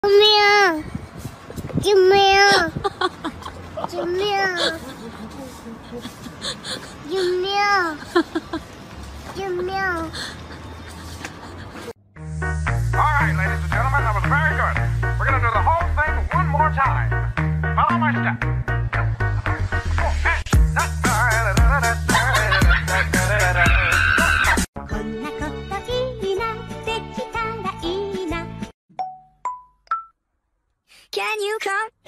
救命！救命！救命！救命！救命 All right, ladies and gentlemen, that was very good. We're going to do the whole thing one more time. Follow my step. Can you come?